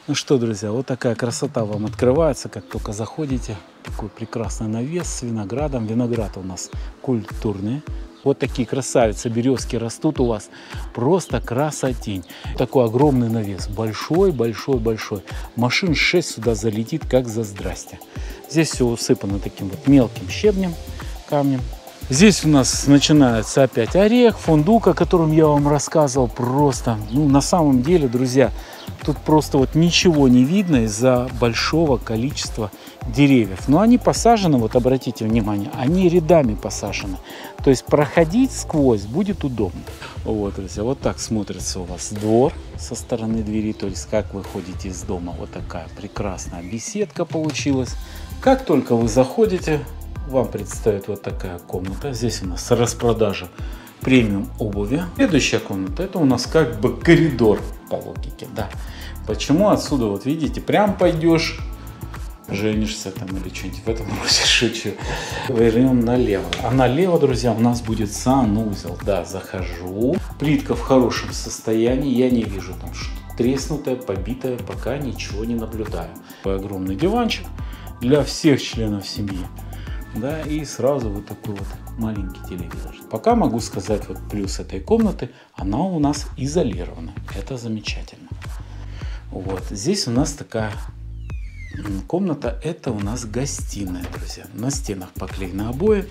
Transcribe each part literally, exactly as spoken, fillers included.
Ну что, друзья, вот такая красота вам открывается, как только заходите. Такой прекрасный навес с виноградом. Виноград у нас культурный. Вот такие красавицы, березки растут у вас. Просто красотень. Такой огромный навес. Большой, большой, большой. Машин шесть сюда залетит, как за здрасте. Здесь все усыпано таким вот мелким щебнем, камнем. Здесь у нас начинается опять орех, фундук, о котором я вам рассказывал. Просто, ну, на самом деле, друзья, тут просто вот ничего не видно из-за большого количества деревьев. Но они посажены, вот обратите внимание, они рядами посажены. То есть проходить сквозь будет удобно. Вот, друзья, вот так смотрится у вас двор со стороны двери. То есть как вы ходите из дома. Вот такая прекрасная беседка получилась. Как только вы заходите, вам предстоит вот такая комната. Здесь у нас распродажа премиум обуви. Следующая комната — это у нас как бы коридор по логике, да. Почему отсюда, вот видите, прям пойдешь, женишься там или что-нибудь в этом роде, шучу. Вернем налево. А налево, друзья, у нас будет санузел. Да, захожу. Плитка в хорошем состоянии. Я не вижу там что-то треснутое, побитое, пока ничего не наблюдаю. Огромный диванчик для всех членов семьи. Да, и сразу вот такой вот маленький телевизор. Пока могу сказать, вот плюс этой комнаты, она у нас изолирована. Это замечательно. Вот здесь у нас такая комната, это у нас гостиная, друзья. На стенах поклеены обои.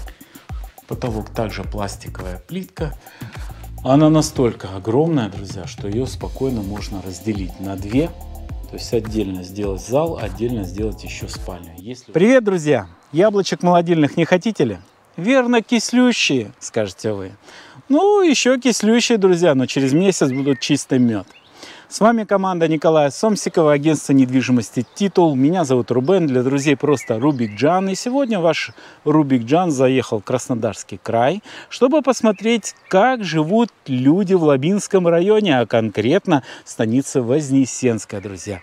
Потолок также пластиковая плитка. Она настолько огромная, друзья, что ее спокойно можно разделить на две. То есть отдельно сделать зал, отдельно сделать еще спальню. Если... Привет, друзья! Яблочек молодильных не хотите ли? Верно, кислющие, скажете вы. Ну, еще кислющие, друзья, но через месяц будут чистый мед. С вами команда Николая Сомсикова, агентство недвижимости «Титул». Меня зовут Рубен, для друзей просто Рубик Джан. И сегодня ваш Рубик Джан заехал в Краснодарский край, чтобы посмотреть, как живут люди в Лабинском районе, а конкретно в станице Вознесенская, друзья.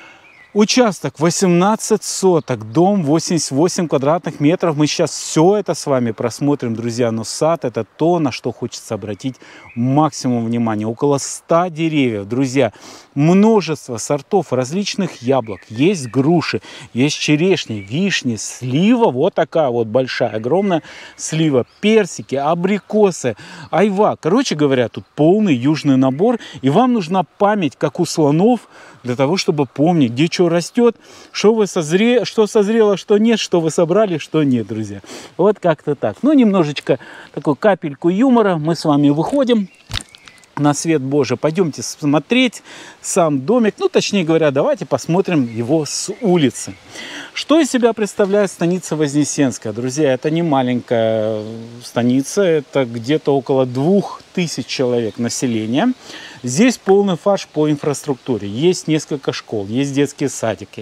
Участок восемнадцать соток, дом восемьдесят восемь квадратных метров. Мы сейчас все это с вами просмотрим, друзья. Но сад — это то, на что хочется обратить максимум внимания. Около ста деревьев, друзья. Множество сортов различных яблок. Есть груши, есть черешни, вишни, слива. Вот такая вот большая, огромная слива. Персики, абрикосы, айва. Короче говоря, тут полный южный набор. И вам нужна память, как у слонов, для того, чтобы помнить, где что растет, что вы созре... что созрело, что нет, что вы собрали, что нет, друзья. Вот как-то так. Ну, немножечко такую капельку юмора. Мы с вами выходим на свет Божий. Пойдемте смотреть сам домик. Ну, точнее говоря, давайте посмотрим его с улицы. Что из себя представляет станица Вознесенская? Друзья, это не маленькая станица. Это где-то около двух тысяч человек населения. Здесь полный фарш по инфраструктуре. Есть несколько школ, есть детские садики,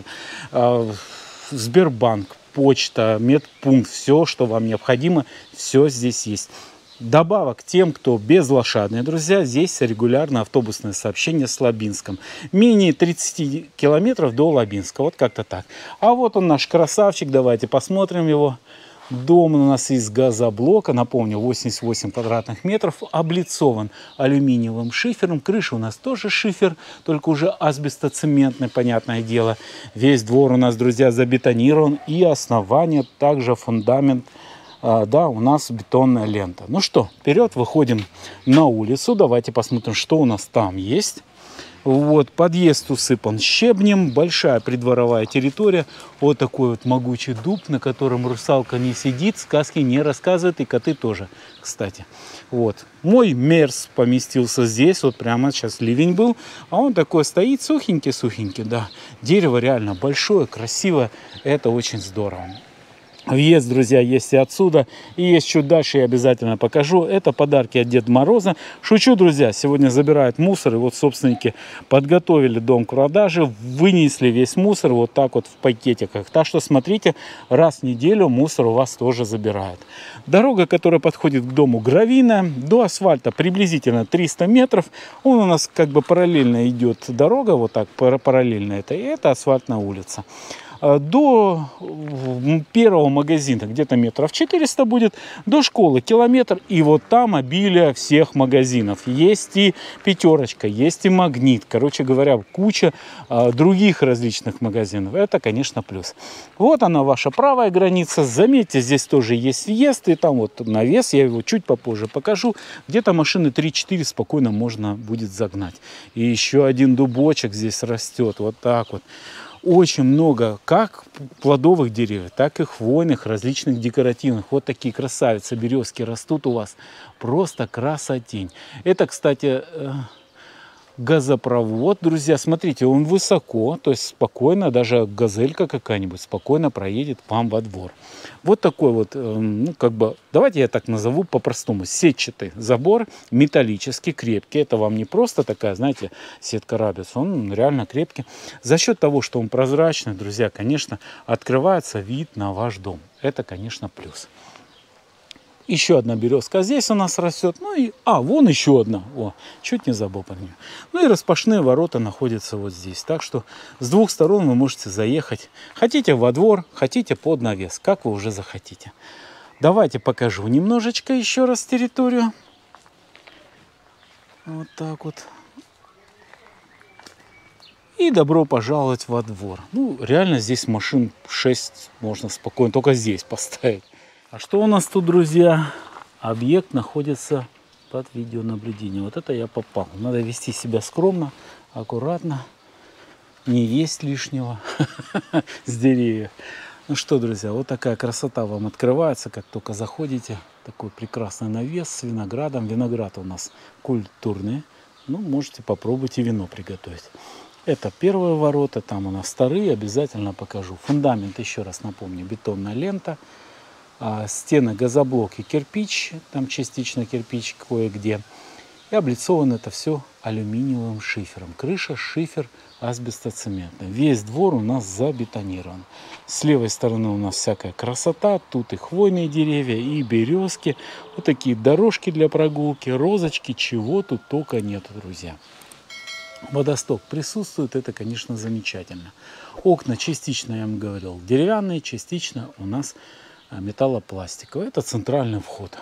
Сбербанк, почта, медпункт. Все, что вам необходимо, все здесь есть. Добавок тем, кто безлошадные, друзья, здесь регулярно автобусное сообщение с Лабинском. Менее тридцати километров до Лабинска. Вот как-то так. А вот он наш красавчик. Давайте посмотрим его. Дом у нас из газоблока, напомню, восемьдесят восемь квадратных метров, облицован алюминиевым шифером. Крыша у нас тоже шифер, только уже асбестоцементный, понятное дело. Весь двор у нас, друзья, забетонирован, и основание также фундамент. А, да, у нас бетонная лента. Ну что, вперед, выходим на улицу. Давайте посмотрим, что у нас там есть. Вот, подъезд усыпан щебнем, большая придворовая территория. Вот такой вот могучий дуб, на котором русалка не сидит, сказки не рассказывает, и коты тоже, кстати. Вот, мой мерс поместился здесь, вот прямо сейчас ливень был, а он такой стоит, сухенький-сухенький, да. Дерево реально большое, красивое, это очень здорово. Въезд, друзья, есть и отсюда, и есть чуть дальше, я обязательно покажу. Это подарки от Деда Мороза. Шучу, друзья, сегодня забирают мусор, и вот собственники подготовили дом к продаже, вынесли весь мусор вот так вот в пакетиках. Так что смотрите, раз в неделю мусор у вас тоже забирают. Дорога, которая подходит к дому, гравийная, до асфальта приблизительно триста метров. Он у нас как бы параллельно идет дорога, вот так параллельно это, и это асфальтная улица. До первого магазина где-то метров четыреста будет, до школы километр, и вот там обилие всех магазинов. Есть и пятерочка, есть и магнит, короче говоря, куча а, других различных магазинов. Это, конечно, плюс. Вот она, ваша правая граница. Заметьте, здесь тоже есть въезд, и там вот навес, я его чуть попозже покажу. Где-то машины три-четыре спокойно можно будет загнать. И еще один дубочек здесь растет, вот так вот. Очень много как плодовых деревьев, так и хвойных, различных декоративных. Вот такие красавицы березки растут у вас. Просто красотень. Это, кстати, газопровод, друзья. Смотрите, он высоко, то есть спокойно, даже газелька какая-нибудь спокойно проедет к вам во двор. Вот такой вот, ну, как бы, давайте я так назову по-простому, сетчатый забор, металлический, крепкий. Это вам не просто такая, знаете, сетка рабиц, он реально крепкий. За счет того, что он прозрачный, друзья, конечно, открывается вид на ваш дом. Это, конечно, плюс. Еще одна березка здесь у нас растет. Ну и, а, вон еще одна. О, чуть не забыл про нее. Ну и распашные ворота находятся вот здесь. Так что с двух сторон вы можете заехать. Хотите во двор, хотите под навес, как вы уже захотите. Давайте покажу немножечко еще раз территорию. Вот так вот. И добро пожаловать во двор. Ну, реально здесь машин шесть можно спокойно только здесь поставить. А что у нас тут, друзья? Объект находится под видеонаблюдением. Вот это я попал. Надо вести себя скромно, аккуратно, не есть лишнего с деревьев. Ну что, друзья, вот такая красота вам открывается, как только заходите. Такой прекрасный навес с виноградом. Виноград у нас культурный. Ну, можете попробовать и вино приготовить. Это первые ворота, там у нас вторые, обязательно покажу. Фундамент, еще раз напомню, бетонная лента. А стены газоблок и кирпич, там частично кирпич кое-где. И облицовано это все алюминиевым шифером. Крыша, шифер, асбестоцементный. Весь двор у нас забетонирован. С левой стороны у нас всякая красота. Тут и хвойные деревья, и березки. Вот такие дорожки для прогулки, розочки, чего тут только нету, друзья. Водосток присутствует, это, конечно, замечательно. Окна частично, я вам говорил, деревянные, частично у нас металлопластиковый. Это центральный вход.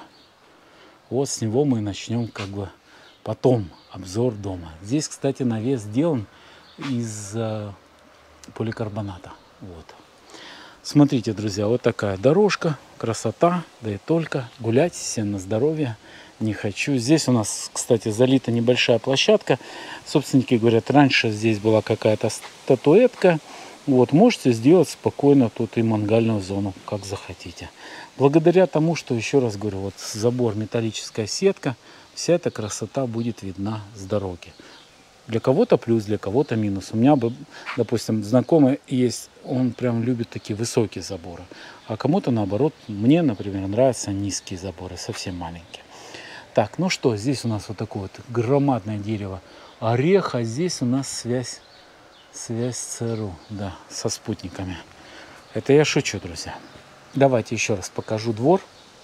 Вот с него мы начнем как бы потом обзор дома. Здесь, кстати, навес сделан из э, поликарбоната. Вот. Смотрите, друзья, вот такая дорожка, красота, да и только. Гулять всем на здоровье. Не хочу. Здесь у нас, кстати, залита небольшая площадка. Собственники говорят, раньше здесь была какая-то статуэтка. Вот, можете сделать спокойно тут и мангальную зону, как захотите. Благодаря тому, что, еще раз говорю, вот забор, металлическая сетка, вся эта красота будет видна с дороги. Для кого-то плюс, для кого-то минус. У меня, допустим, знакомый есть, он прям любит такие высокие заборы. А кому-то наоборот, мне, например, нравятся низкие заборы, совсем маленькие. Так, ну что, здесь у нас вот такое вот громадное дерево орех, а здесь у нас связь. Связь с ЦРУ, да, со спутниками. Это я шучу, друзья. Давайте еще раз покажу двор.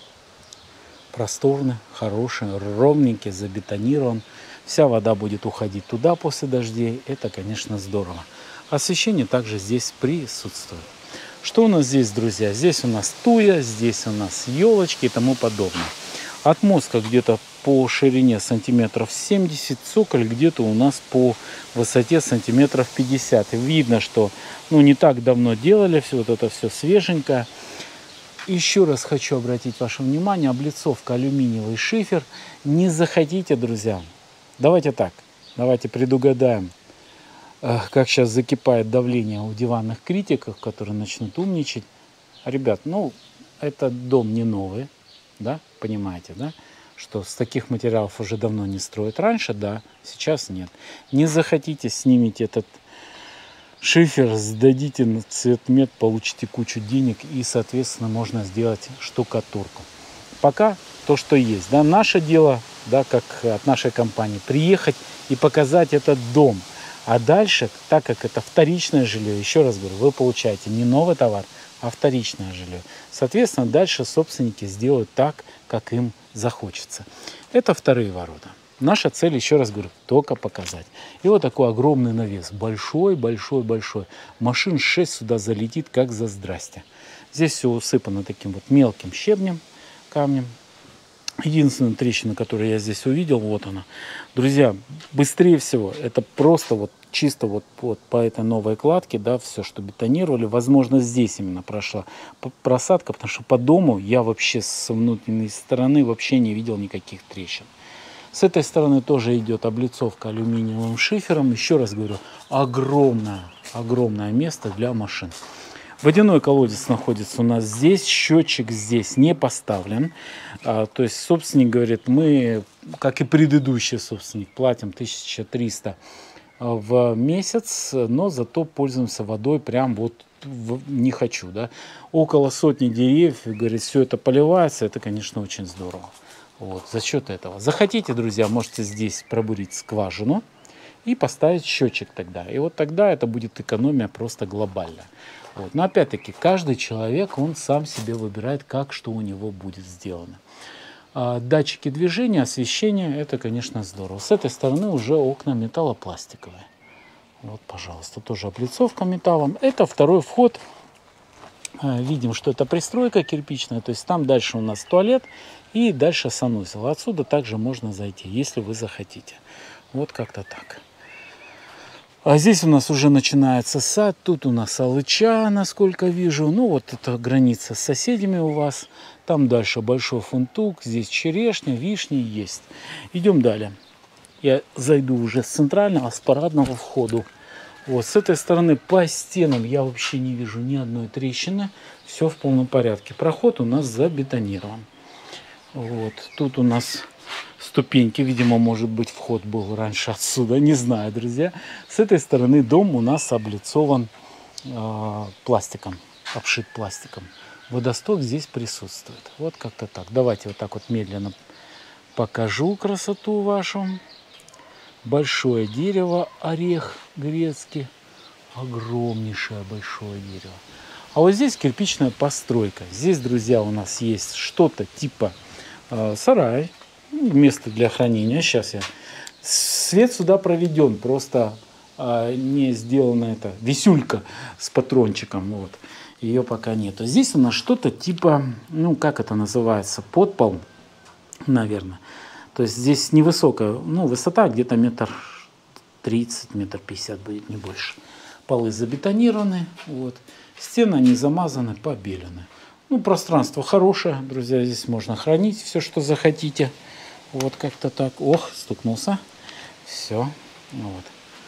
Просторный, хороший, ровненький, забетонирован. Вся вода будет уходить туда после дождей. Это, конечно, здорово. Освещение также здесь присутствует. Что у нас здесь, друзья? Здесь у нас туя, здесь у нас елочки и тому подобное. От мостка где-то по ширине сантиметров семьдесят, цоколь где-то у нас по высоте сантиметров пятьдесят. И видно, что ну, не так давно делали, все вот это все свеженькое. Еще раз хочу обратить ваше внимание, облицовка алюминиевый шифер. Не заходите, друзья. Давайте так, давайте предугадаем, как сейчас закипает давление у диванных критиков, которые начнут умничать. Ребят, ну, этот дом не новый. Да, понимаете, да, что с таких материалов уже давно не строят. Раньше, да, сейчас нет. Не захотите, снимите этот шифер, сдадите на цветмет, получите кучу денег и, соответственно, можно сделать штукатурку. Пока то, что есть. Да, наше дело, да, как от нашей компании, приехать и показать этот дом. А дальше, так как это вторичное жилье, еще раз говорю, вы получаете не новый товар, а вторичное жилье. Соответственно, дальше собственники сделают так, как им захочется. Это вторые ворота. Наша цель, еще раз говорю, только показать. И вот такой огромный навес. Большой, большой, большой. Машин шесть сюда залетит, как за здрасте. Здесь все усыпано таким вот мелким щебнем, камнем. Единственная трещина, которую я здесь увидел, вот она. Друзья, быстрее всего, это просто вот чисто вот, вот по этой новой кладке, да, все, что бетонировали. Возможно, здесь именно прошла просадка, потому что по дому я вообще с внутренней стороны вообще не видел никаких трещин. С этой стороны тоже идет облицовка алюминиевым шифером. Еще раз говорю, огромное, огромное место для машин. Водяной колодец находится у нас здесь, счетчик здесь не поставлен. А, то есть собственник говорит, мы, как и предыдущий собственник, платим тысячу триста в месяц, но зато пользуемся водой прям вот в, не хочу. Да? Около сотни деревьев, говорит, все это поливается, это, конечно, очень здорово. Вот, за счет этого. Захотите, друзья, можете здесь пробурить скважину и поставить счетчик тогда. И вот тогда это будет экономия просто глобальная. Вот. Но опять-таки, каждый человек, он сам себе выбирает, как что у него будет сделано. А датчики движения, освещение, это, конечно, здорово. С этой стороны уже окна металлопластиковые. Вот, пожалуйста, тоже облицовка металлом. Это второй вход. Видим, что это пристройка кирпичная, то есть там дальше у нас туалет и дальше санузел. Отсюда также можно зайти, если вы захотите. Вот как-то так. А здесь у нас уже начинается сад, тут у нас алыча, насколько вижу. Ну вот это граница с соседями у вас. Там дальше большой фундук, здесь черешня, вишни есть. Идем далее. Я зайду уже с центрального, с парадного входа. Вот с этой стороны по стенам я вообще не вижу ни одной трещины. Все в полном порядке. Проход у нас забетонирован. Вот. Тут у нас ступеньки. Видимо, может быть, вход был раньше отсюда. Не знаю, друзья. С этой стороны дом у нас облицован э, пластиком. Обшит пластиком. Водосток здесь присутствует. Вот как-то так. Давайте вот так вот медленно покажу красоту вашу. Большое дерево, орех грецкий. Огромнейшее большое дерево. А вот здесь кирпичная постройка. Здесь, друзья, у нас есть что-то типа э, сарай. Место для хранения. Сейчас я... Свет сюда проведен. Просто э, не сделана эта висюлька с патрончиком. Вот. Ее пока нету. Здесь у нас что-то типа, ну как это называется, подпол, наверное. То есть здесь невысокая, ну высота где-то метр тридцать, метр пятьдесят будет, не больше. Полы забетонированы, вот. Стены они замазаны, побелены. Ну пространство хорошее, друзья, здесь можно хранить все, что захотите. Вот как-то так. Ох, стукнулся. Все. Вот.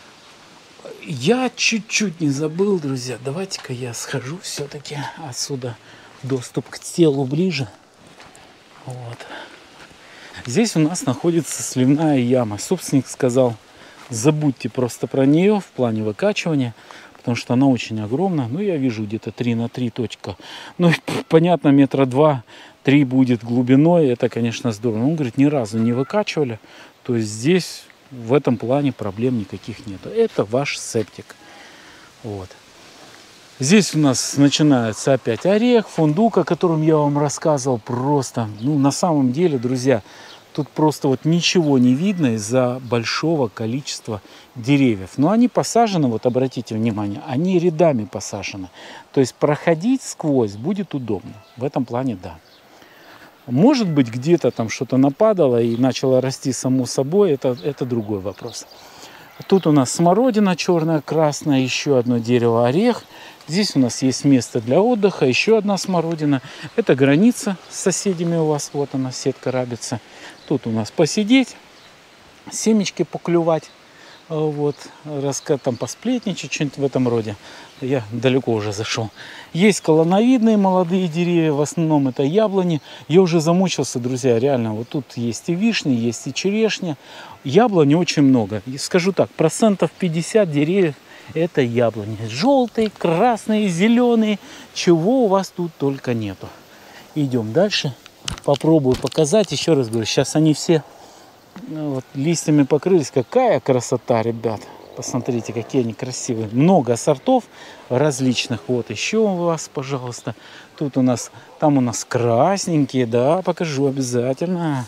Я чуть-чуть не забыл, друзья. Давайте-ка я схожу все-таки отсюда. Доступ к телу ближе. Вот. Здесь у нас находится сливная яма. Собственник сказал, забудьте просто про нее в плане выкачивания, потому что она очень огромная. Ну, я вижу где-то три на три точка. Ну, понятно, метра два-три будет глубиной. Это, конечно, здорово. Он говорит, ни разу не выкачивали. То есть здесь в этом плане проблем никаких нет. Это ваш септик. Вот. Здесь у нас начинается опять орех, фундук, о котором я вам рассказывал. Просто, ну, на самом деле, друзья, тут просто вот ничего не видно из-за большого количества деревьев. Но они посажены, вот обратите внимание, они рядами посажены. То есть проходить сквозь будет удобно. В этом плане, да. Может быть, где-то там что-то нападало и начало расти само собой, это, это другой вопрос. Тут у нас смородина черная, красная, еще одно дерево орех. Здесь у нас есть место для отдыха, еще одна смородина. Это граница с соседями у вас, вот она, сетка рабица. Тут у нас посидеть, семечки поклювать, вот, раска, там посплетничать, что-нибудь в этом роде. Я далеко уже зашел. Есть колоновидные молодые деревья, в основном это яблони. Я уже замучился, друзья, реально. Вот тут есть и вишни, есть и черешня. Яблони очень много. И скажу так, процентов пятьдесят деревьев это яблони. Желтые, красные, зеленые. Чего у вас тут только нету. Идем дальше. Попробую показать. Еще раз говорю, сейчас они все вот, листьями покрылись. Какая красота, ребят. Посмотрите, какие они красивые. Много сортов различных. Вот еще у вас, пожалуйста. Тут у нас, там у нас красненькие, да, покажу обязательно.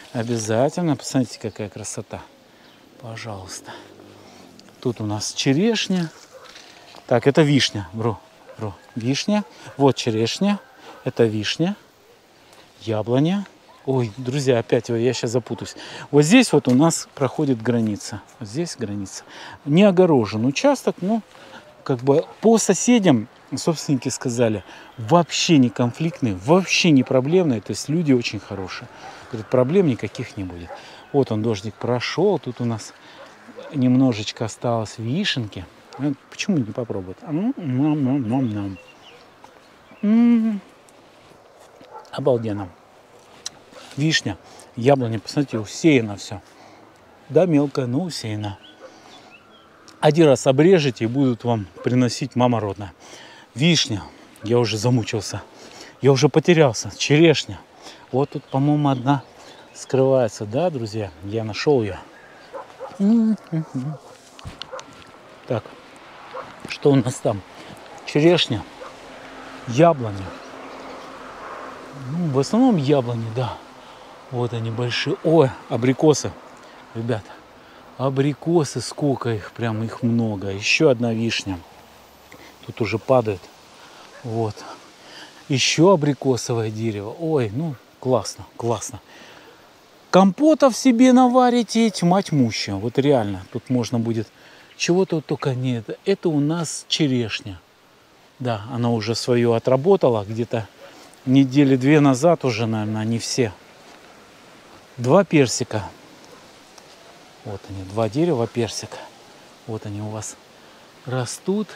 Обязательно. Посмотрите, какая красота. Пожалуйста. Тут у нас черешня. Так, это вишня. Вру, вру. Вишня. Вот черешня. Это вишня. Яблоня. Ой, друзья, опять я сейчас запутаюсь. Вот здесь вот у нас проходит граница. Вот здесь граница. Не огорожен участок, но как бы по соседям собственники сказали, вообще не конфликтные, вообще не проблемные. То есть люди очень хорошие. Говорят, проблем никаких не будет. Вот он, дождик прошел. Тут у нас немножечко осталось вишенки. Почему не попробовать? М-м-м. Обалденно. Вишня, яблоня, посмотрите, усеяно все. Да, мелкая, но усеяно. Один раз обрежете и будут вам приносить мама родная. Вишня, я уже замучился. Я уже потерялся. Черешня. Вот тут, по-моему, одна скрывается. Да, друзья? Я нашел ее. Так, что у нас там? Черешня, яблоня. Ну, в основном яблони, да. Вот они большие. Ой, абрикосы. Ребята, абрикосы, сколько их, прям их много. Еще одна вишня. Тут уже падает. Вот. Еще абрикосовое дерево. Ой, ну, классно, классно. Компотов себе наварите, тьма тьмущая. Вот реально, тут можно будет... Чего-то только нет. Это у нас черешня. Да, она уже свое отработала. Где-то недели две назад уже, наверное, не все. Два персика. Вот они, два дерева персика. Вот они у вас растут.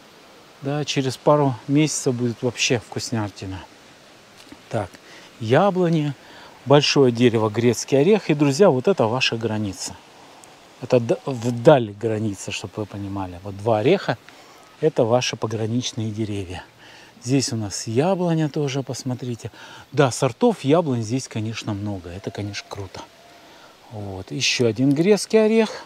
Да, через пару месяцев будет вообще вкуснятина. Так, яблони, большое дерево грецкий орех. И, друзья, вот это ваша граница. Это вдаль граница, чтобы вы понимали. Вот два ореха – это ваши пограничные деревья. Здесь у нас яблоня тоже, посмотрите. Да, сортов яблонь здесь, конечно, много. Это, конечно, круто. Вот. Еще один грецкий орех.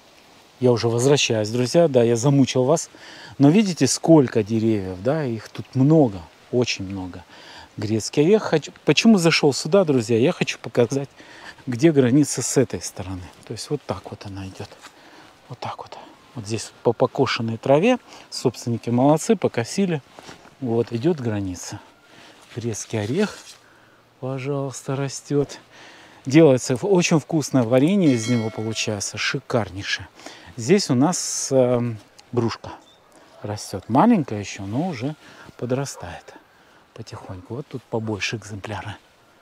Я уже возвращаюсь, друзья. Да, я замучил вас. Но видите, сколько деревьев, да? Их тут много, очень много. Грецкий орех. Хочу... Почему зашел сюда, друзья? Я хочу показать, где граница с этой стороны. То есть вот так вот она идет. Вот так вот. Вот здесь по покошенной траве. Собственники молодцы, покосили. Вот идет граница. Грецкий орех, пожалуйста, растет. Делается очень вкусное варенье из него получается. Шикарнейшее. Здесь у нас э, грушка растет. Маленькая еще, но уже подрастает потихоньку. Вот тут побольше экземпляры.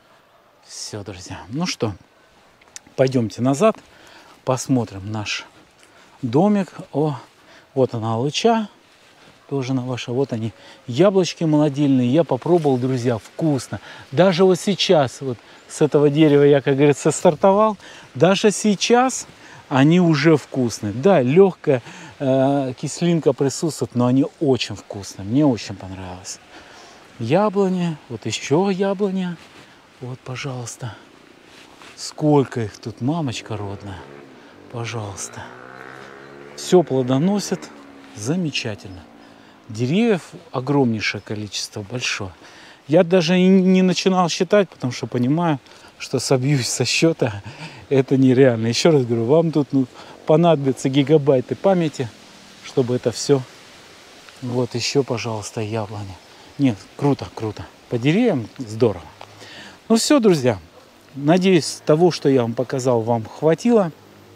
Все, друзья. Ну что, пойдемте назад, посмотрим наш домик. О, вот она алыча, тоже на ваша. Вот они, яблочки молодильные. Я попробовал, друзья, вкусно. Даже вот сейчас, вот с этого дерева я, как говорится, стартовал. Даже сейчас они уже вкусные. Да, легкая э, кислинка присутствует, но они очень вкусные. Мне очень понравилось. Яблони, вот еще яблоня. Вот, пожалуйста. Сколько их тут, мамочка родная. Пожалуйста. Все плодоносит. Замечательно. Деревьев огромнейшее количество, большое. Я даже не начинал считать, потому что понимаю, что собьюсь со счета. Это нереально. Еще раз говорю, вам тут ну, понадобятся гигабайты памяти, чтобы это все. Вот еще, пожалуйста, яблони. Нет, круто, круто. По деревьям здорово. Ну все, друзья, надеюсь, того, что я вам показал, вам хватило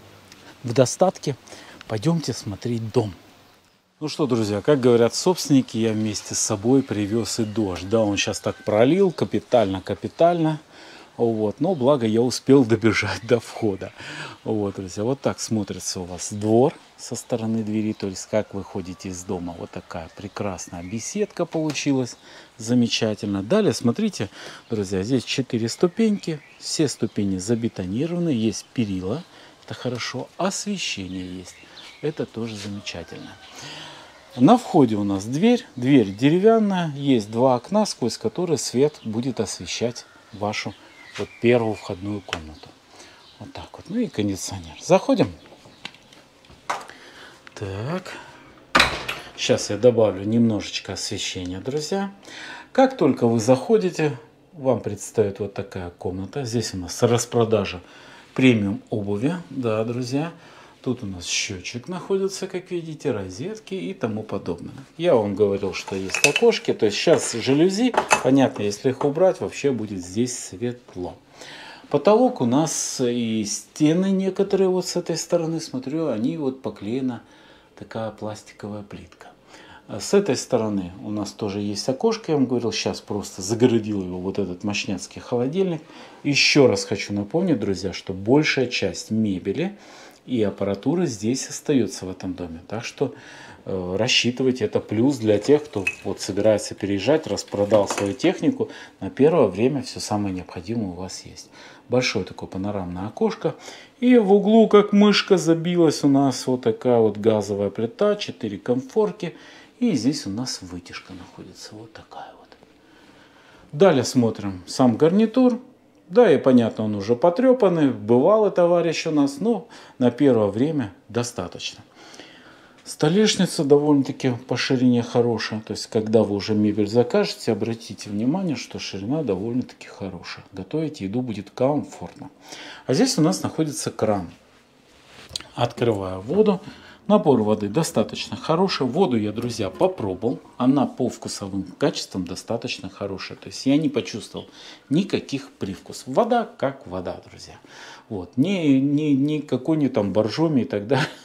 в достатке. Пойдемте смотреть дом. Ну что, друзья, как говорят собственники, я вместе с собой привез и дождь. Да, он сейчас так пролил, капитально-капитально. Вот, но благо я успел добежать до входа. Вот, друзья, вот так смотрится у вас двор со стороны двери, то есть как вы ходите из дома. Вот такая прекрасная беседка получилась, замечательно. Далее, смотрите, друзья, здесь четыре ступеньки, все ступени забетонированы, есть перила, это хорошо, освещение есть, это тоже замечательно. На входе у нас дверь, дверь деревянная, есть два окна, сквозь которые свет будет освещать вашу вот первую входную комнату. Вот так вот. Ну и кондиционер. Заходим. Так. Сейчас я добавлю немножечко освещения, друзья. Как только вы заходите, вам предстоит вот такая комната. Здесь у нас распродажа премиум обуви. Да, друзья. Тут у нас счетчик находится, как видите, розетки и тому подобное. Я вам говорил, что есть окошки. То есть сейчас жалюзи, понятно, если их убрать, вообще будет здесь светло. Потолок у нас и стены некоторые вот с этой стороны, смотрю, они вот поклеена такая пластиковая плитка. С этой стороны у нас тоже есть окошко, я вам говорил, сейчас просто загородил его вот этот мощняцкий холодильник. Еще раз хочу напомнить, друзья, что большая часть мебели и аппаратура здесь остается в этом доме. Так что э, рассчитывайте, это плюс для тех, кто вот собирается переезжать, распродал свою технику. На первое время все самое необходимое у вас есть. Большое такое панорамное окошко. И в углу, как мышка, забилась у нас вот такая вот газовая плита, четыре комфорки. И здесь у нас вытяжка находится, вот такая вот. Далее смотрим сам гарнитур. Да, и понятно, он уже потрепанный, бывалый товарищ у нас, но на первое время достаточно. Столешница довольно-таки по ширине хорошая. То есть, когда вы уже мебель закажете, обратите внимание, что ширина довольно-таки хорошая. Готовить еду будет комфортно. А здесь у нас находится кран. Открываю воду. Напор воды достаточно хороший. Воду я, друзья, попробовал. Она по вкусовым качествам достаточно хорошая. То есть я не почувствовал никаких привкусов. Вода как вода, друзья. Вот. Не, не, не какой-нибудь там боржоми и так далее.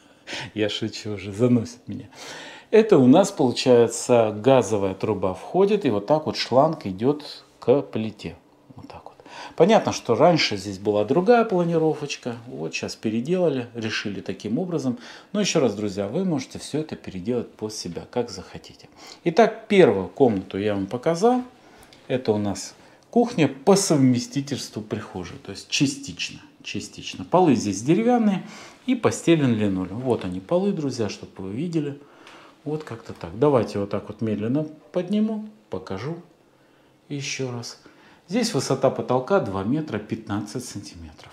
Я шучу уже, заносит меня. Это у нас получается газовая труба входит. И вот так вот шланг идет к плите. Вот так вот. Понятно, что раньше здесь была другая планировочка. Вот сейчас переделали, решили таким образом. Но еще раз, друзья, вы можете все это переделать под себя, как захотите. Итак, первую комнату я вам показал. Это у нас кухня по совместительству прихожей. То есть частично. частично. Полы здесь деревянные и постелен линолеум. Вот они полы, друзья, чтобы вы видели. Вот как-то так. Давайте вот так вот медленно подниму, покажу еще раз. Здесь высота потолка два метра пятнадцать сантиметров.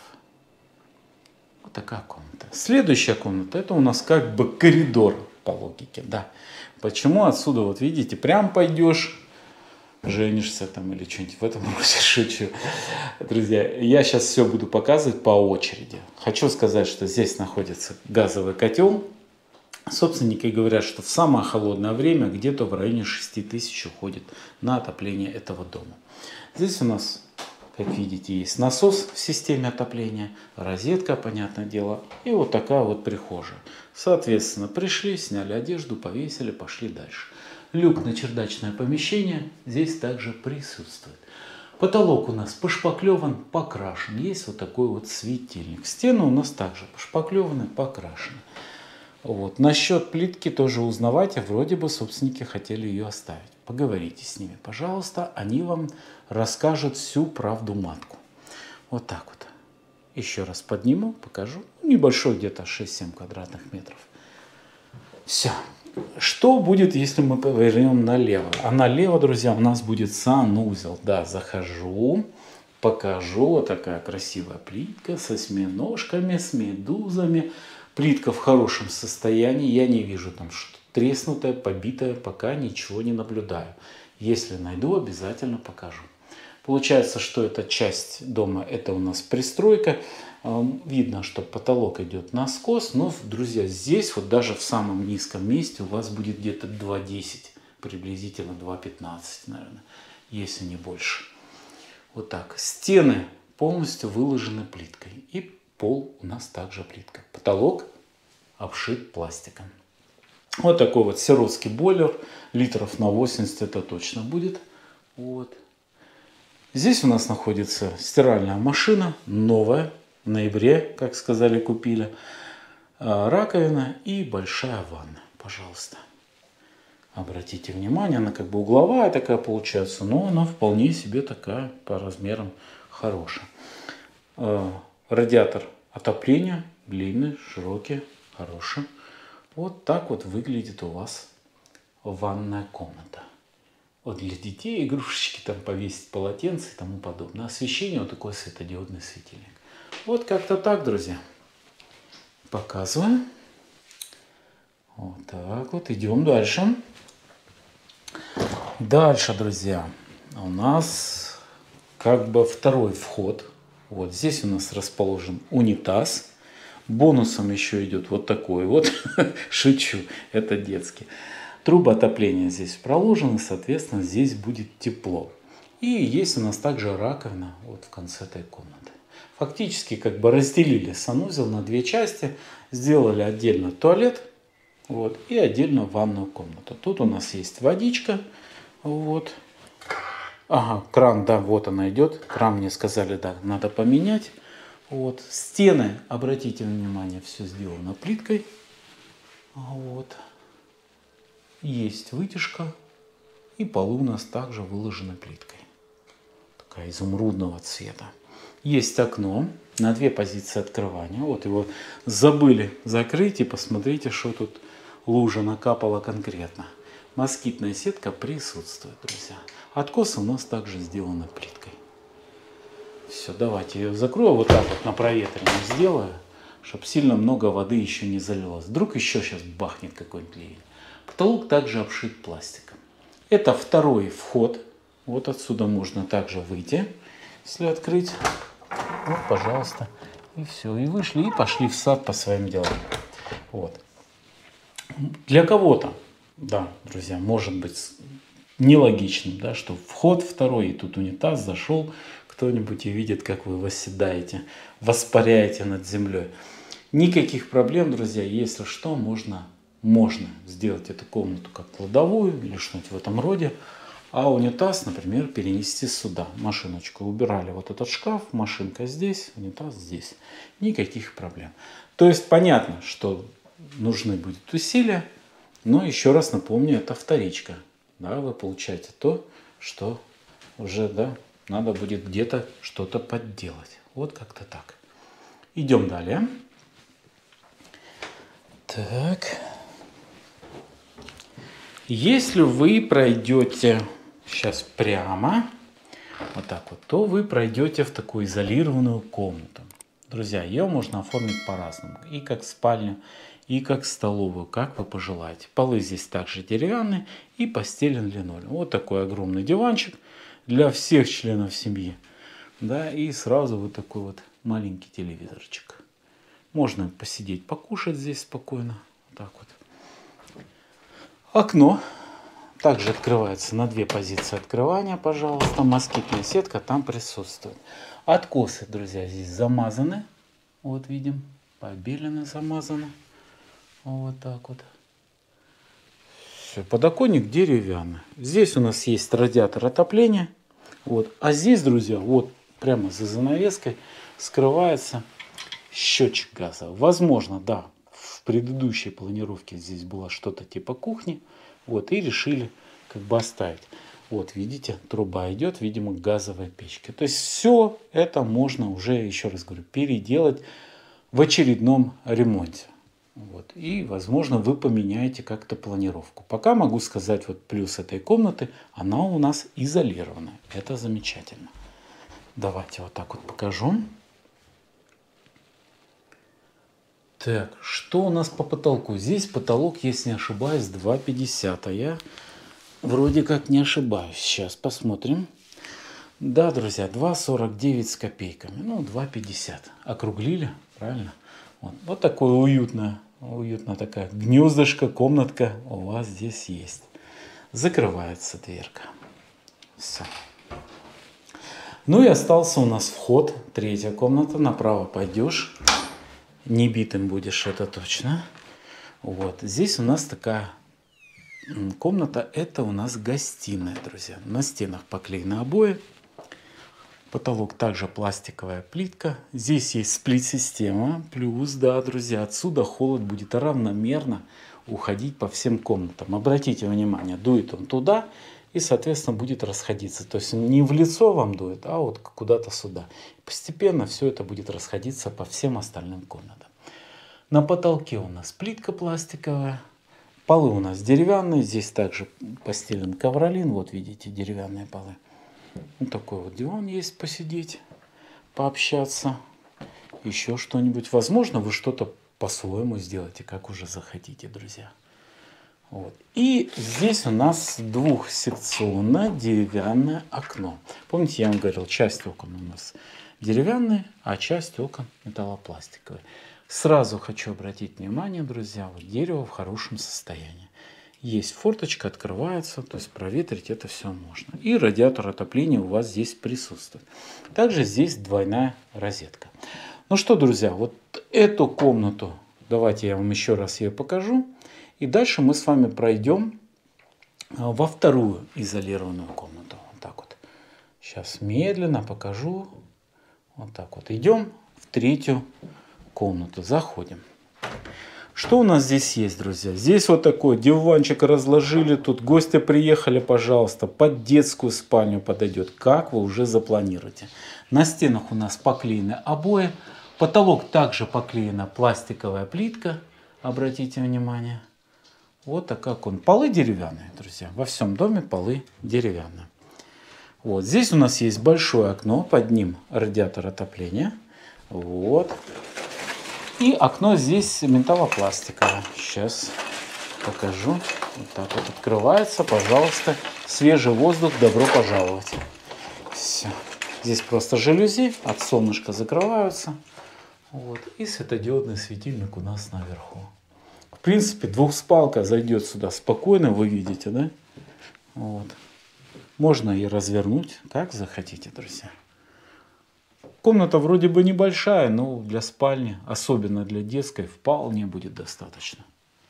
Вот такая комната. Следующая комната, это у нас как бы коридор по логике, да. Почему отсюда, вот видите, прям пойдешь, женишься там или что-нибудь в этом роде, шучу. Друзья, я сейчас все буду показывать по очереди. Хочу сказать, что здесь находится газовый котел. Собственники говорят, что в самое холодное время где-то в районе шести тысяч уходит на отопление этого дома. Здесь у нас, как видите, есть насос в системе отопления, розетка, понятное дело, и вот такая вот прихожая. Соответственно, пришли, сняли одежду, повесили, пошли дальше. Люк на чердачное помещение здесь также присутствует. Потолок у нас пошпаклеван, покрашен. Есть вот такой вот светильник. Стены у нас также пошпаклеваны, покрашены. Вот. Насчет плитки тоже узнавайте. Вроде бы собственники хотели ее оставить. Поговорите с ними, пожалуйста. Они вам расскажут всю правду матку. Вот так вот. Еще раз подниму, покажу. Небольшой, где-то шесть-семь квадратных метров. Все. Что будет, если мы повернем налево? А налево, друзья, у нас будет санузел. Да, захожу, покажу. Вот такая красивая плитка с осьминожками, с медузами. Плитка в хорошем состоянии. Я не вижу там что-то треснутое, побитое. Пока ничего не наблюдаю. Если найду, обязательно покажу. Получается, что эта часть дома, это у нас пристройка. Видно, что потолок идет на скос. Но, друзья, здесь вот даже в самом низком месте у вас будет где-то два десять. Приблизительно два пятнадцать, наверное. Если не больше. Вот так. Стены полностью выложены плиткой. И пол у нас также плитка. Потолок обшит пластиком. Вот такой вот сиротский бойлер. Литров на восемьдесят это точно будет. Вот. Здесь у нас находится стиральная машина. Новая. В ноябре, как сказали, купили. Раковина и большая ванна. Пожалуйста. Обратите внимание. Она как бы угловая такая получается. Но она вполне себе такая по размерам хорошая. Радиатор отопления длинный, широкий, хороший. Вот так вот выглядит у вас ванная комната. Вот для детей игрушечки, там повесить полотенце и тому подобное. Освещение вот такой светодиодный светильник. Вот как-то так, друзья. Показываю. Вот так вот. Идем дальше. Дальше, друзья. У нас как бы второй вход. Вот здесь у нас расположен унитаз. Бонусом еще идет вот такой вот, шучу, это детский. Трубы отопления здесь проложены, соответственно, здесь будет тепло. И есть у нас также раковина вот в конце этой комнаты. Фактически как бы разделили санузел на две части, сделали отдельно туалет вот, и отдельно ванную комнату. Тут у нас есть водичка. Вот. Ага, кран, да, вот она идет. Кран мне сказали, да, надо поменять. Вот. Стены, обратите внимание, все сделано плиткой. Вот. Есть вытяжка. И полы у нас также выложены плиткой. Такая изумрудного цвета. Есть окно на две позиции открывания. Вот его забыли закрыть. И посмотрите, что тут лужа накапала конкретно. Москитная сетка присутствует, друзья. Откосы у нас также сделаны плиткой. Все, давайте я ее закрою, вот так вот на проветривание сделаю, чтобы сильно много воды еще не залилось. Вдруг еще сейчас бахнет какой-нибудь ливень. Потолок также обшит пластиком. Это второй вход. Вот отсюда можно также выйти, если открыть. Вот, пожалуйста. И все. И вышли, и пошли в сад по своим делам. Вот. Для кого-то, да, друзья, может быть нелогичным, да, что вход второй, и тут унитаз зашел, кто-нибудь и видит, как вы восседаете, воспаряете над землей. Никаких проблем, друзья, если что, можно, можно сделать эту комнату как кладовую или что-нибудь в этом роде, а унитаз, например, перенести сюда. Машиночку убирали вот этот шкаф, машинка здесь, унитаз здесь. Никаких проблем. То есть понятно, что нужны будут усилия, но еще раз напомню, это вторичка. Да, вы получаете то, что уже, да, надо будет где-то что-то подделать. Вот как-то так. Идем далее. Так. Если вы пройдете сейчас прямо, вот так вот, то вы пройдете в такую изолированную комнату. Друзья, ее можно оформить по-разному. И как спальню, и как столовую, как вы пожелаете. Полы здесь также деревянные и постелен линолеум. Вот такой огромный диванчик для всех членов семьи. Да, и сразу вот такой вот маленький телевизорчик. Можно посидеть, покушать здесь спокойно. Вот так вот. Окно также открывается на две позиции открывания, пожалуйста. Москитная сетка там присутствует. Откосы, друзья, здесь замазаны. Вот видим, побелены, замазаны. Вот так вот. Все, подоконник деревянный. Здесь у нас есть радиатор отопления. Вот. А здесь, друзья, вот прямо за занавеской скрывается счетчик газа. Возможно, да, в предыдущей планировке здесь было что-то типа кухни. Вот, и решили как бы оставить. Вот, видите, труба идет, видимо, к газовой печке. То есть все это можно уже, еще раз говорю, переделать в очередном ремонте. Вот. И, возможно, вы поменяете как-то планировку. Пока могу сказать, вот плюс этой комнаты, она у нас изолированная. Это замечательно. Давайте вот так вот покажу. Так, что у нас по потолку? Здесь потолок, если не ошибаюсь, два пятьдесят. А я вроде как не ошибаюсь. Сейчас посмотрим. Да, друзья, два сорок девять с копейками. Ну, два пятьдесят. Округлили, правильно? Вот, вот такое уютное, уютная такая гнездышко, комнатка у вас здесь есть. Закрывается дверка. Все. Ну и остался у нас вход. Третья комната. Направо пойдешь. Не битым будешь, это точно. Вот. Здесь у нас такая комната. Это у нас гостиная, друзья. На стенах поклеены обои. Потолок также пластиковая плитка. Здесь есть сплит-система. Плюс, да, друзья, отсюда холод будет равномерно уходить по всем комнатам. Обратите внимание, дует он туда и, соответственно, будет расходиться. То есть не в лицо вам дует, а вот куда-то сюда. Постепенно все это будет расходиться по всем остальным комнатам. На потолке у нас плитка пластиковая. Полы у нас деревянные. Здесь также постелен ковролин. Вот видите, деревянные полы. Вот такой вот диван есть, посидеть, пообщаться, еще что-нибудь. Возможно, вы что-то по-своему сделаете, как уже захотите, друзья. Вот. И здесь у нас двухсекционное деревянное окно. Помните, я вам говорил, часть окон у нас деревянные, а часть окон металлопластиковые. Сразу хочу обратить внимание, друзья, вот дерево в хорошем состоянии. Есть форточка, открывается, то есть проветрить это все можно. И радиатор отопления у вас здесь присутствует. Также здесь двойная розетка. Ну что, друзья, вот эту комнату, давайте я вам еще раз ее покажу. И дальше мы с вами пройдем во вторую изолированную комнату. Вот так вот. Сейчас медленно покажу. Вот так вот. Идем в третью комнату. Заходим. Что у нас здесь есть, друзья? Здесь вот такой диванчик разложили. Тут гости приехали, пожалуйста. Под детскую спальню подойдет. Как вы уже запланируете. На стенах у нас поклеены обои. Потолок также поклеена пластиковая плитка. Обратите внимание. Вот так как он. Полы деревянные, друзья. Во всем доме полы деревянные. Вот. Здесь у нас есть большое окно. Под ним радиатор отопления. Вот. И окно здесь металлопластиковое. Сейчас покажу. Вот так вот открывается. Пожалуйста. Свежий воздух. Добро пожаловать. Все. Здесь просто жалюзи. От солнышка закрываются. Вот. И светодиодный светильник у нас наверху. В принципе, двухспалка зайдет сюда спокойно, вы видите, да? Вот. Можно и развернуть, как захотите, друзья. Комната вроде бы небольшая, но для спальни, особенно для детской, вполне будет достаточно.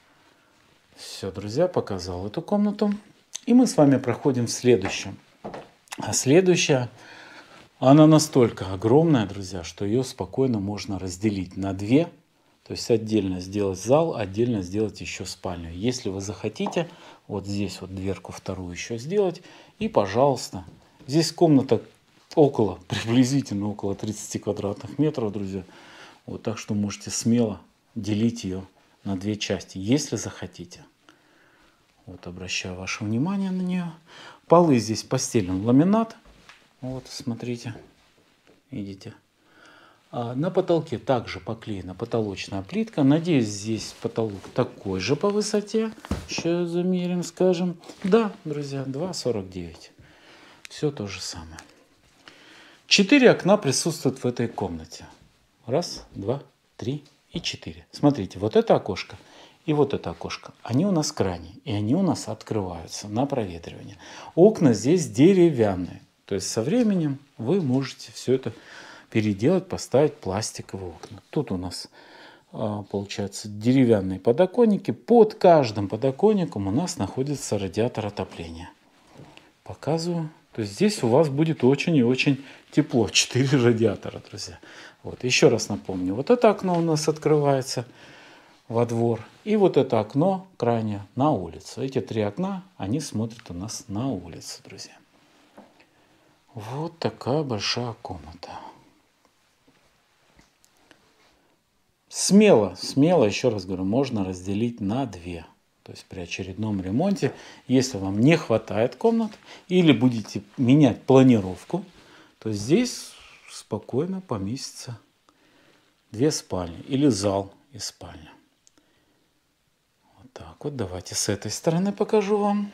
Все, друзья, показал эту комнату. И мы с вами проходим в следующем. А следующая, она настолько огромная, друзья, что ее спокойно можно разделить на две. То есть отдельно сделать зал, отдельно сделать еще спальню. Если вы захотите, вот здесь вот дверку вторую еще сделать. И, пожалуйста, здесь комната около, приблизительно около тридцати квадратных метров, друзья. Вот так что можете смело делить ее на две части, если захотите. Вот обращаю ваше внимание на нее. Полы здесь постелен ламинат. Вот, смотрите, видите. А на потолке также поклеена потолочная плитка. Надеюсь, здесь потолок такой же по высоте. Сейчас замерим, скажем. Да, друзья, два сорок девять. Все то же самое. Четыре окна присутствуют в этой комнате. Раз, два, три и четыре. Смотрите, вот это окошко и вот это окошко. Они у нас крайние. И они у нас открываются на проветривание. Окна здесь деревянные. То есть со временем вы можете все это переделать, поставить пластиковые окна. Тут у нас получается деревянные подоконники. Под каждым подоконником у нас находится радиатор отопления. Показываю. То есть здесь у вас будет очень и очень тепло. Четыре радиатора, друзья. Вот. Еще раз напомню. Вот это окно у нас открывается во двор. И вот это окно крайнее на улицу. Эти три окна, они смотрят у нас на улицу, друзья. Вот такая большая комната. Смело, смело, еще раз говорю, можно разделить на две. То есть при очередном ремонте, если вам не хватает комнат или будете менять планировку, то здесь спокойно поместится две спальни или зал и спальня. Вот так вот. Давайте с этой стороны покажу вам.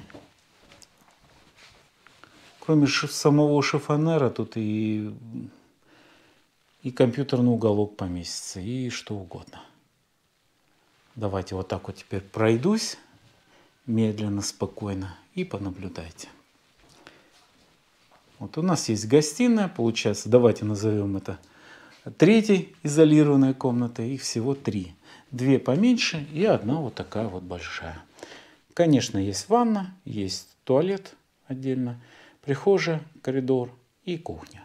Кроме самого шифонера тут и... И компьютерный уголок поместится, и что угодно. Давайте вот так вот теперь пройдусь медленно, спокойно и понаблюдайте. Вот у нас есть гостиная, получается, давайте назовем это третьей изолированной комнатой. Их всего три. Две поменьше и одна вот такая вот большая. Конечно, есть ванна, есть туалет отдельно, прихожая, коридор и кухня.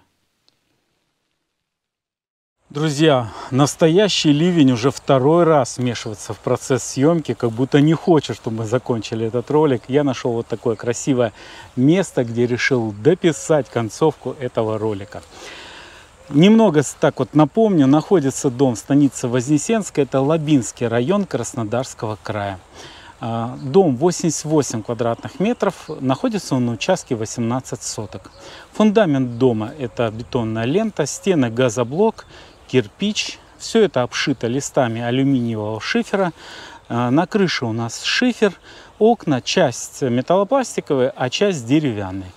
Друзья, настоящий ливень уже второй раз вмешивается в процесс съемки, как будто не хочет, чтобы мы закончили этот ролик. Я нашел вот такое красивое место, где решил дописать концовку этого ролика. Немного так вот напомню, находится дом в станице Вознесенская, это Лабинский район Краснодарского края. Дом восемьдесят восемь квадратных метров, находится он на участке восемнадцать соток. Фундамент дома это бетонная лента, стены газоблок, кирпич. Все это обшито листами алюминиевого шифера. На крыше у нас шифер. окна часть металлопластиковые, а часть деревянные.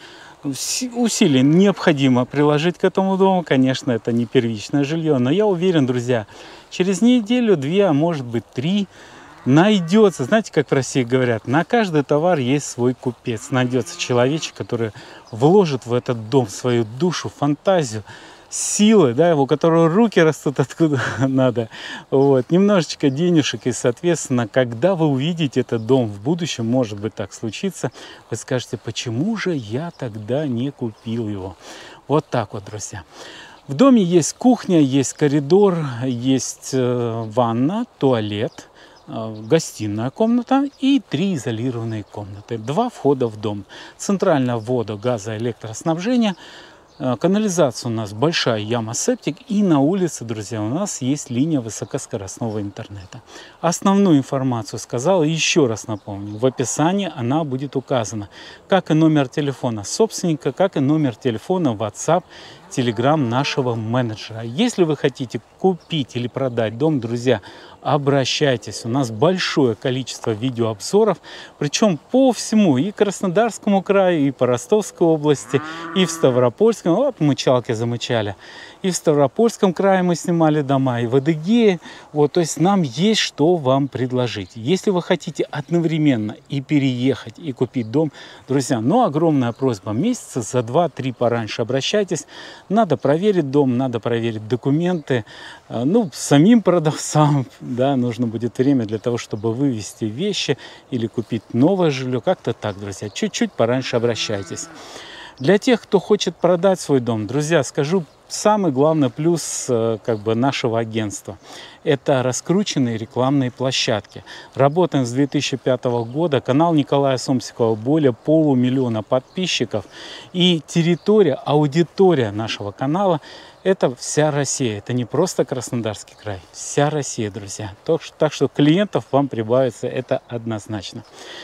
Усилий необходимо приложить к этому дому. Конечно, это не первичное жилье, но я уверен, друзья, через неделю, две, а может быть три, найдется, знаете, как в России говорят, на каждый товар есть свой купец. Найдется человечек, который вложит в этот дом свою душу, фантазию, силы, да, у которого руки растут откуда надо, вот, немножечко денежек, и, соответственно, когда вы увидите этот дом в будущем, может быть, так случится, вы скажете, почему же я тогда не купил его? Вот так вот, друзья. В доме есть кухня, есть коридор, есть э, ванна, туалет, э, гостиная комната и три изолированные комнаты. Два входа в дом. Центральная вода, газа, электроснабжение. Канализация у нас большая яма септик, и на улице, друзья, у нас есть линия высокоскоростного интернета. Основную информацию сказал, еще раз напомню, в описании она будет указана, как и номер телефона собственника, как и номер телефона WhatsApp, Telegram нашего менеджера. Если вы хотите купить или продать дом, друзья, обращайтесь. У нас большое количество видеообзоров, причем по всему, и Краснодарскому краю, и по Ростовской области, и в Ставропольском. Вот мычалки замычали. И в Ставропольском крае мы снимали дома, и в Адыгее. Вот, то есть нам есть что вам предложить. Если вы хотите одновременно и переехать, и купить дом, друзья, ну, огромная просьба, месяца за два-три пораньше обращайтесь. Надо проверить дом, надо проверить документы. Ну, самим продавцам, да, нужно будет время для того, чтобы вывести вещи или купить новое жилье. Как-то так, друзья. Чуть-чуть пораньше обращайтесь. Для тех, кто хочет продать свой дом, друзья, скажу, самый главный плюс как бы нашего агентства – это раскрученные рекламные площадки. Работаем с две тысячи пятого года. Канал Николая Сомсикова более полумиллиона подписчиков. И территория, аудитория нашего канала – это вся Россия. Это не просто Краснодарский край. Вся Россия, друзья. Так что клиентов вам прибавится, это однозначно.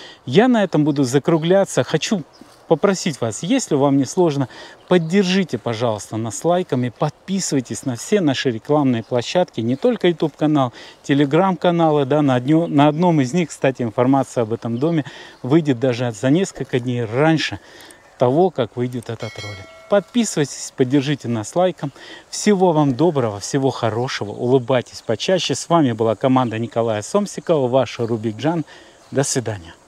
Я на этом буду закругляться. Хочу попросить вас, если вам не сложно, поддержите, пожалуйста, нас лайками, подписывайтесь на все наши рекламные площадки, не только YouTube канал, Telegram каналы, да, на, одно, на одном из них, кстати, информация об этом доме выйдет даже за несколько дней раньше того, как выйдет этот ролик. Подписывайтесь, поддержите нас лайком. Всего вам доброго, всего хорошего, улыбайтесь почаще. С вами была команда Николая Сомсикова, ваш Рубик Джан. До свидания.